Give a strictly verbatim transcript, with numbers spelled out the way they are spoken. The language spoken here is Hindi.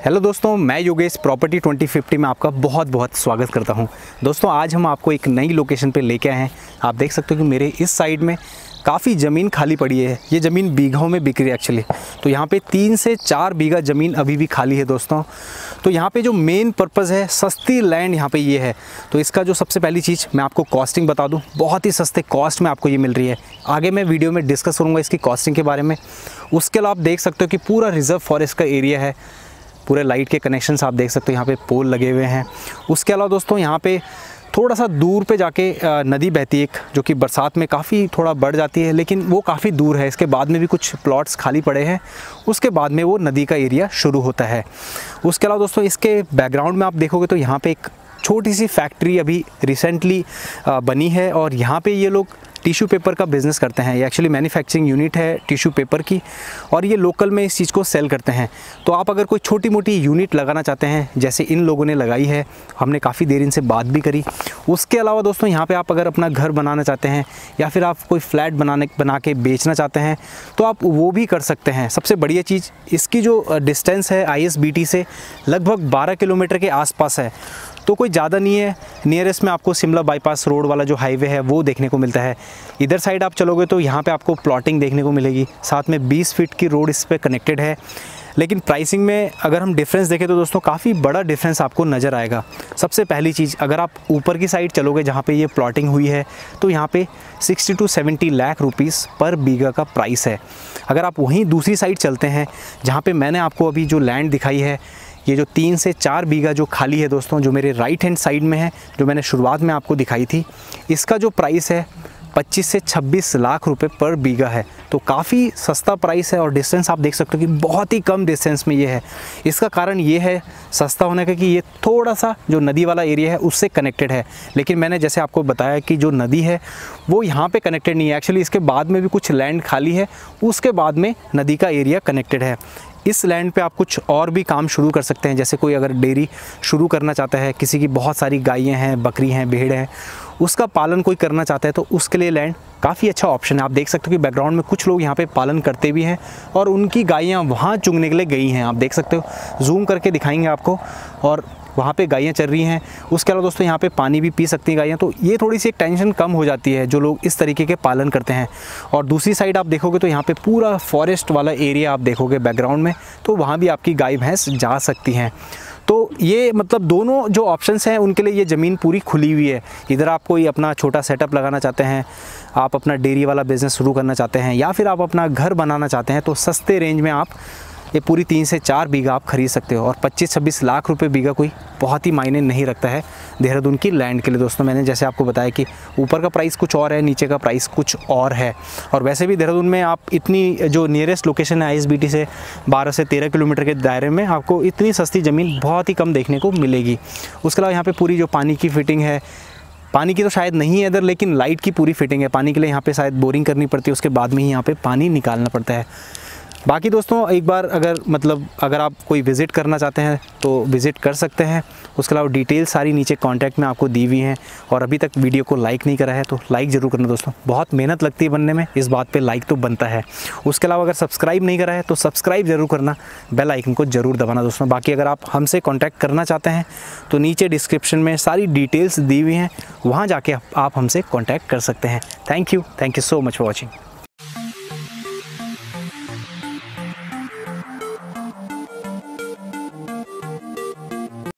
हेलो दोस्तों, मैं योगेश प्रॉपर्टी ट्वेंटी फिफ्टी में आपका बहुत बहुत स्वागत करता हूं। दोस्तों आज हम आपको एक नई लोकेशन पे लेके आए हैं। आप देख सकते हो कि मेरे इस साइड में काफ़ी ज़मीन खाली पड़ी है। ये ज़मीन बीघों में बिक रही है एक्चुअली। तो यहाँ पे तीन से चार बीघा ज़मीन अभी भी खाली है दोस्तों। तो यहाँ पे जो मेन पर्पज़ है, सस्ती लैंड यहाँ पे ये है। तो इसका जो सबसे पहली चीज़ मैं आपको कॉस्टिंग बता दूँ, बहुत ही सस्ते कॉस्ट में आपको ये मिल रही है। आगे मैं वीडियो में डिस्कस करूँगा इसकी कॉस्टिंग के बारे में। उसके अलावा आप देख सकते हो कि पूरा रिज़र्व फॉरेस्ट का एरिया है। पूरे लाइट के कनेक्शंस आप देख सकते हो, यहाँ पे पोल लगे हुए हैं। उसके अलावा दोस्तों यहाँ पे थोड़ा सा दूर पे जाके नदी बहती है एक, जो कि बरसात में काफ़ी थोड़ा बढ़ जाती है, लेकिन वो काफ़ी दूर है। इसके बाद में भी कुछ प्लॉट्स खाली पड़े हैं, उसके बाद में वो नदी का एरिया शुरू होता है। उसके अलावा दोस्तों इसके बैकग्राउंड में आप देखोगे तो यहाँ पे एक छोटी सी फैक्ट्री अभी रिसेंटली बनी है और यहाँ पे ये लोग टिश्यू पेपर का बिज़नेस करते हैं। ये एक्चुअली मैन्युफैक्चरिंग यूनिट है टिश्यू पेपर की और ये लोकल में इस चीज़ को सेल करते हैं। तो आप अगर कोई छोटी मोटी यूनिट लगाना चाहते हैं, जैसे इन लोगों ने लगाई है, हमने काफ़ी देर इनसे बात भी करी। उसके अलावा दोस्तों यहाँ पे आप अगर अपना घर बनाना चाहते हैं या फिर आप कोई फ्लैट बनाने बना के बेचना चाहते हैं तो आप वो भी कर सकते हैं। सबसे बढ़िया चीज़, इसकी जो डिस्टेंस है आई एस बी टी से लगभग बारह किलोमीटर के आसपास है, तो कोई ज़्यादा नहीं है। नियरेस्ट में आपको शिमला बाईपास रोड वाला जो हाईवे है वो देखने को मिलता है। इधर साइड आप चलोगे तो यहाँ पे आपको प्लॉटिंग देखने को मिलेगी। साथ में बीस फीट की रोड इस पे कनेक्टेड है। लेकिन प्राइसिंग में अगर हम डिफरेंस देखें तो दोस्तों काफ़ी बड़ा डिफरेंस आपको नज़र आएगा। सबसे पहली चीज़, अगर आप ऊपर की साइड चलोगे जहाँ पे ये प्लॉटिंग हुई है तो यहाँ पे sixty to seventy lakh rupees per bigha का प्राइस है। अगर आप वहीं दूसरी साइड चलते हैं जहाँ पे मैंने आपको अभी जो लैंड दिखाई है, ये जो तीन से चार बीघा जो खाली है दोस्तों, जो मेरे राइट हैंड साइड में है, जो मैंने शुरुआत में आपको दिखाई थी, इसका जो प्राइस है पच्चीस से छब्बीस लाख रुपए पर बीघा है। तो काफ़ी सस्ता प्राइस है और डिस्टेंस आप देख सकते हो कि बहुत ही कम डिस्टेंस में ये है। इसका कारण ये है सस्ता होने का कि ये थोड़ा सा जो नदी वाला एरिया है उससे कनेक्टेड है। लेकिन मैंने जैसे आपको बताया कि जो नदी है वो यहाँ पे कनेक्टेड नहीं है। एक्चुअली इसके बाद में भी कुछ लैंड खाली है, उसके बाद में नदी का एरिया कनेक्टेड है। इस लैंड पे आप कुछ और भी काम शुरू कर सकते हैं। जैसे कोई अगर डेयरी शुरू करना चाहता है, किसी की बहुत सारी गायें हैं, बकरी हैं, भेड़ हैं, उसका पालन कोई करना चाहता है तो उसके लिए लैंड काफ़ी अच्छा ऑप्शन है। आप देख सकते हो कि बैकग्राउंड में कुछ लोग यहाँ पे पालन करते भी हैं और उनकी गायें वहाँ चुगने के लिए गई हैं। आप देख सकते हो, जूम करके दिखाएंगे आपको, और वहाँ पे गायें चल रही हैं। उसके अलावा दोस्तों यहाँ पे पानी भी पी सकती हैं गायें। तो ये थोड़ी सी एक टेंशन कम हो जाती है जो लोग इस तरीके के पालन करते हैं। और दूसरी साइड आप देखोगे तो यहाँ पे पूरा फॉरेस्ट वाला एरिया आप देखोगे बैकग्राउंड में, तो वहाँ भी आपकी गाय भैंस जा सकती हैं। तो ये मतलब दोनों जो ऑप्शंस हैं उनके लिए ये ज़मीन पूरी खुली हुई है। इधर आप कोई अपना छोटा सेटअप लगाना चाहते हैं, आप अपना डेयरी वाला बिज़नेस शुरू करना चाहते हैं, या फिर आप अपना घर बनाना चाहते हैं, तो सस्ते रेंज में आप ये पूरी तीन से चार बीघा आप खरीद सकते हो। और पच्चीस छब्बीस लाख रुपए बीघा कोई बहुत ही मायने नहीं रखता है देहरादून की लैंड के लिए दोस्तों। मैंने जैसे आपको बताया कि ऊपर का प्राइस कुछ और है, नीचे का प्राइस कुछ और है। और वैसे भी देहरादून में आप इतनी जो नियरेस्ट लोकेशन है आई एस बी टी से बारह से तेरह किलोमीटर के दायरे में आपको इतनी सस्ती ज़मीन बहुत ही कम देखने को मिलेगी। उसके अलावा यहाँ पर पूरी जो पानी की फिटिंग है, पानी की तो शायद नहीं है इधर, लेकिन लाइट की पूरी फिटिंग है। पानी के लिए यहाँ पे शायद बोरिंग करनी पड़ती है, उसके बाद में ही यहाँ पे पानी निकालना पड़ता है। बाकी दोस्तों एक बार अगर मतलब अगर आप कोई विज़िट करना चाहते हैं तो विज़िट कर सकते हैं। उसके अलावा डिटेल सारी नीचे कॉन्टैक्ट में आपको दी हुई हैं। और अभी तक वीडियो को लाइक नहीं करा है तो लाइक ज़रूर करना दोस्तों, बहुत मेहनत लगती है बनने में, इस बात पे लाइक तो बनता है। उसके अलावा अगर सब्सक्राइब नहीं करा है तो सब्सक्राइब ज़रूर करना, बेल आइकन को ज़रूर दबाना दोस्तों। बाकी अगर आप हमसे कॉन्टैक्ट करना चाहते हैं तो नीचे डिस्क्रिप्शन में सारी डिटेल्स दी हुई हैं, वहाँ जाके आप हमसे कॉन्टैक्ट कर सकते हैं। Thank you thank you so much for watching.